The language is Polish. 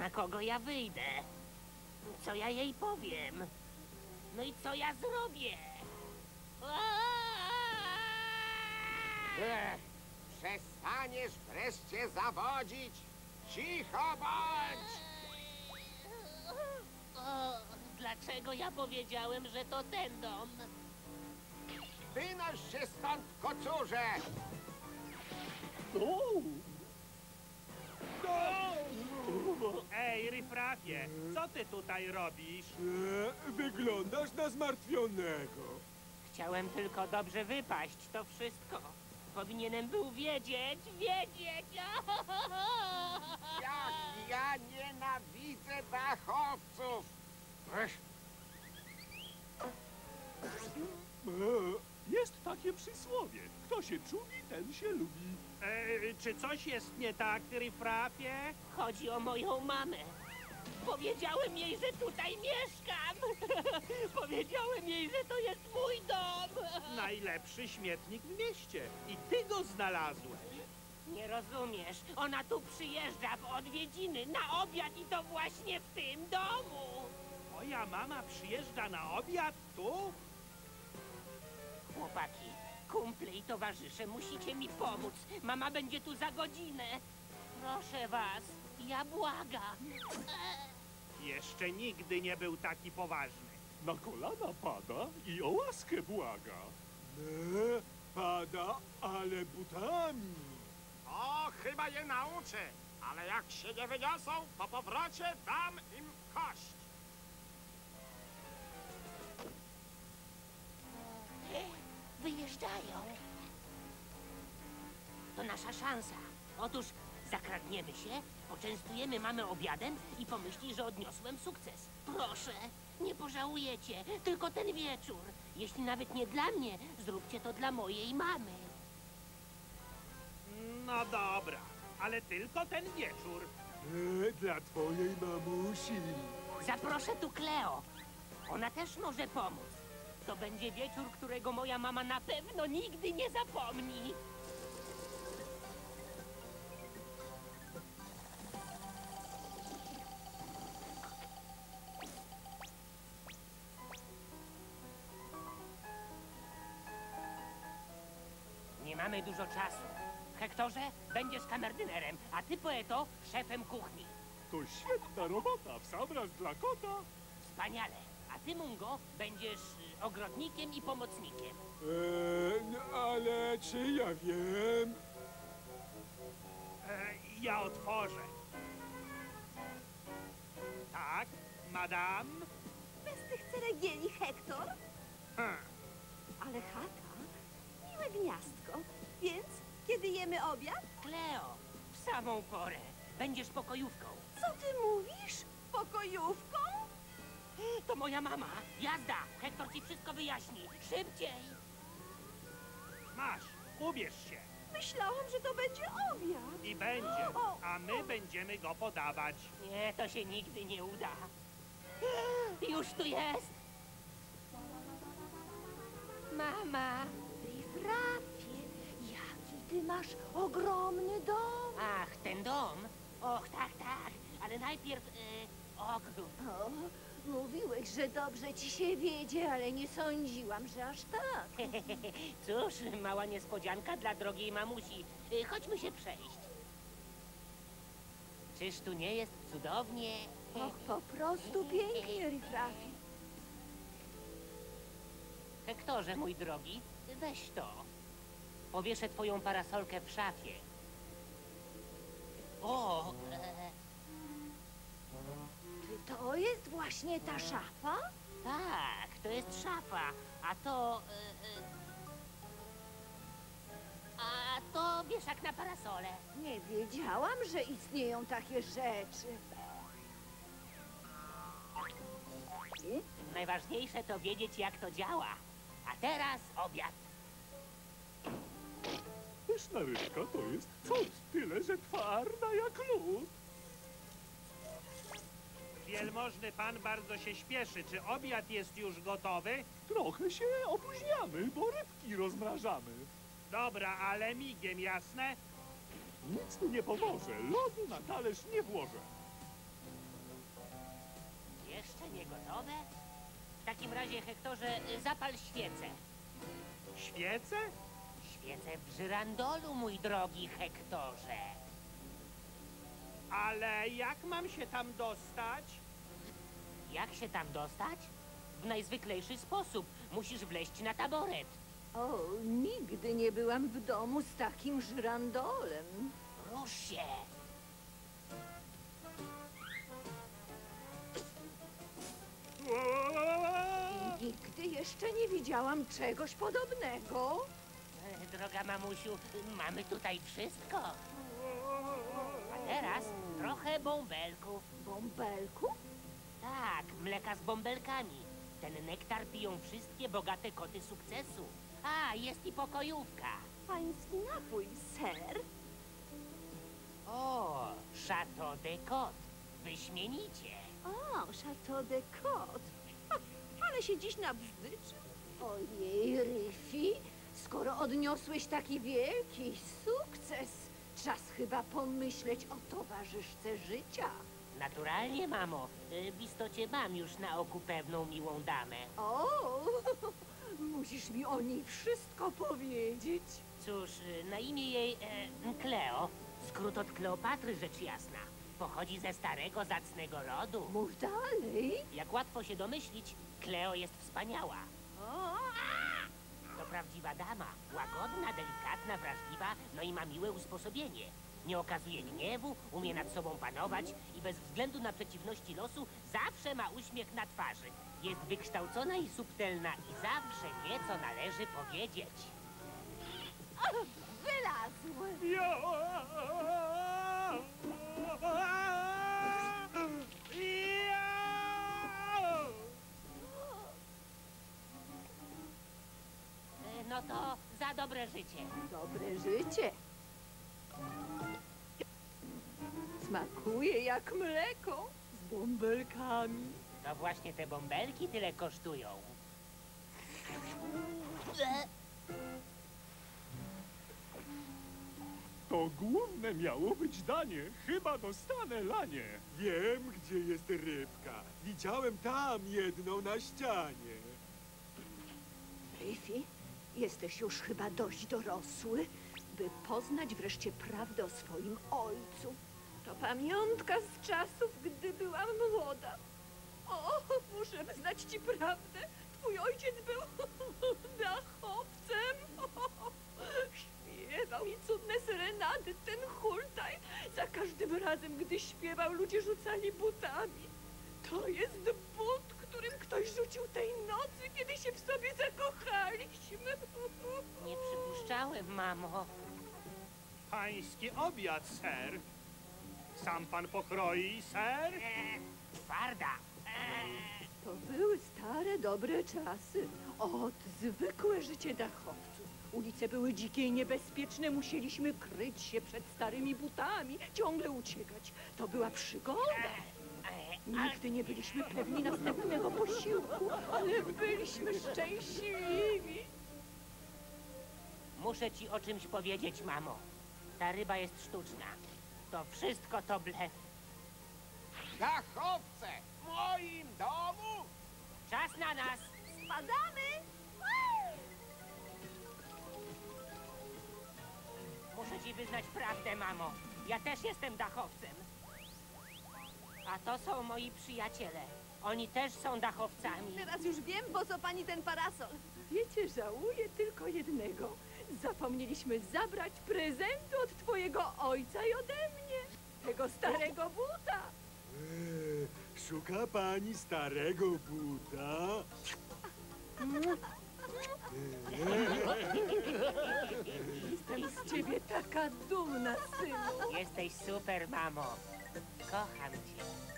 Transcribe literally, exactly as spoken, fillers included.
na kogo ja wyjdę? Co ja jej powiem? No i co ja zrobię? Ech, przestaniesz wreszcie zawodzić? Cicho bądź! O, dlaczego ja powiedziałem, że to ten dom? Wynoś się stąd, kocurze! Ej, Rifrafie, co ty tutaj robisz? E, wyglądasz na zmartwionego. Chciałem tylko dobrze wypaść, to wszystko. Powinienem był wiedzieć, wiedzieć! Jak ja nienawidzę dachowców! Ech, E, jest takie przysłowie. Kto się czuli, ten się lubi. E, czy coś jest nie tak, Rifrafie? Chodzi o moją mamę. Powiedziałem jej, że tutaj mieszkam. Powiedziałem jej, że to jest mój dom. Najlepszy śmietnik w mieście. I ty go znalazłeś. Nie rozumiesz. Ona tu przyjeżdża w odwiedziny na obiad i to właśnie w tym domu. Moja mama przyjeżdża na obiad tu? Chłopaki, kumple i towarzysze, musicie mi pomóc. Mama będzie tu za godzinę. Proszę was, ja błagam. Jeszcze nigdy nie był taki poważny. Na kolana pada i o łaskę błaga. Nie, pada, ale butami. O, chyba je nauczę, ale jak się nie wyniosą, po powrocie dam im kość. Wyjeżdżają. To nasza szansa. Otóż zakradniemy się, poczęstujemy mamę obiadem i pomyśli, że odniosłem sukces. Proszę, nie pożałujecie. Tylko ten wieczór. Jeśli nawet nie dla mnie, zróbcie to dla mojej mamy. No dobra, ale tylko ten wieczór. E, dla twojej mamusi. Zaproszę tu Kleo. Ona też może pomóc. To będzie wieczór, którego moja mama na pewno nigdy nie zapomni. Nie mamy dużo czasu. Hektorze, będziesz kamerdynerem, a ty, poeto, szefem kuchni. To świetna robota, w sam raz dla kota. Wspaniale. A ty, Mungo, będziesz y, ogrodnikiem i pomocnikiem. E, ale czy ja wiem? E, ja otworzę. Tak, madam? Bez tych ceregieli, Hektor. Hm. Ale chata, miłe gniazdko. Więc kiedy jemy obiad? Kleo, w samą porę. Będziesz pokojówką. Co ty mówisz? Pokojówką? To moja mama. Jazda! Hektor ci wszystko wyjaśni. Szybciej! Masz, ubierz się. Myślałam, że to będzie obiad. I będzie, O, a my będziemy go podawać. Nie, to się nigdy nie uda. Już tu jest! Mama! Rifrafie, jaki ty masz ogromny dom. Ach, ten dom? Och, tak, tak. Ale najpierw... Y, ogród. O, mówiłeś, że dobrze ci się wiedzie, ale nie sądziłam, że aż tak. Cóż, mała niespodzianka dla drogiej mamusi. Y, chodźmy się przejść. Czyż tu nie jest cudownie? Och, po prostu pięknie, Rifrafie. Hektorze, mój drogi, weź to. Powieszę twoją parasolkę w szafie. O! E, Czy to jest właśnie ta szafa? tak, to jest szafa, a to... E, e, a to wieszak na parasolę. Nie wiedziałam, że istnieją takie rzeczy. Najważniejsze to wiedzieć, jak to działa. A teraz obiad. Pyszna rybka to jest coś, tyle że twarda jak lód. Wielmożny pan bardzo się śpieszy. Czy obiad jest już gotowy? Trochę się opóźniamy, bo rybki rozmrażamy. Dobra, ale migiem, jasne? Nic tu nie pomoże, lodu na talerz nie włożę. Połączenie gotowe? W takim razie, Hektorze, zapal świecę. Świece? Świecę w żyrandolu, mój drogi Hektorze. Ale jak mam się tam dostać? Jak się tam dostać? W najzwyklejszy sposób. Musisz wleźć na taboret. O, nigdy nie byłam w domu z takim żyrandolem. Rusz się. Nigdy jeszcze nie widziałam czegoś podobnego. E, Droga mamusiu, mamy tutaj wszystko. A teraz trochę bąbelków. Bąbelku? Tak, mleka z bąbelkami. Ten nektar piją wszystkie bogate koty sukcesu. A, jest i pokojówka. Pański napój, ser? O, Chateau de Côte. Wyśmienicie. O, Chateau de Côte. Ha, ale się dziś nabzdyczy. Ojej, Ryfi, skoro odniosłeś taki wielki sukces, czas chyba pomyśleć o towarzyszce życia. Naturalnie, mamo. Y, W istocie mam już na oku pewną miłą damę. O, musisz mi o niej wszystko powiedzieć. Cóż, y, na imię jej e, Kleo. Skrót od Kleopatry, rzecz jasna. Pochodzi ze starego, zacnego rodu. Mów dalej. Jak łatwo się domyślić, Kleo jest wspaniała. O, To prawdziwa dama. Łagodna, delikatna, wrażliwa, no i ma miłe usposobienie. Nie okazuje gniewu, umie nad sobą panować i bez względu na przeciwności losu zawsze ma uśmiech na twarzy. Jest wykształcona i subtelna i zawsze wie, co należy powiedzieć. wylazł. Ja! Ja! E, No to za dobre życie. Dobre życie. Smakuje jak mleko z bąbelkami. To właśnie te bąbelki tyle kosztują. To główne miało być danie. Chyba dostanę lanie. Wiem, gdzie jest rybka. Widziałem tam jedną na ścianie. Ryfi, jesteś już chyba dość dorosły, by poznać wreszcie prawdę o swoim ojcu. To pamiątka z czasów, gdy byłam młoda. O, muszę znać ci prawdę. Twój ojciec był dachowcem. Śpiewał mi cudne serenady, ten hultaj. Za każdym razem, gdy śpiewał, ludzie rzucali butami. To jest but, którym ktoś rzucił tej nocy, kiedy się w sobie zakochaliśmy. Nie przypuszczałem, mamo. Pański obiad, ser. Sam pan pokroi, ser? E, twarda. E, To były stare, dobre czasy. Ot, zwykłe życie dachowców. Ulice były dzikie i niebezpieczne. Musieliśmy kryć się przed starymi butami, ciągle uciekać. To była przygoda. e, Nigdy nie byliśmy pewni następnego posiłku, ale byliśmy szczęśliwi. Muszę ci o czymś powiedzieć, mamo. Ta ryba jest sztuczna. To wszystko to blef. Dachowce! W moim domu? Czas na nas! Spadamy! Muszę ci wyznać prawdę, mamo. Ja też jestem dachowcem. A to są moi przyjaciele. Oni też są dachowcami. Teraz już wiem, po co pani ten parasol. Wiecie, żałuję tylko jednego. Zapomnieliśmy zabrać prezentu od twojego ojca i ode mnie. Tego starego buta. Eee, szuka pani starego buta? Jestem z ciebie taka dumna, synu. Jesteś super, mamo. Kocham cię.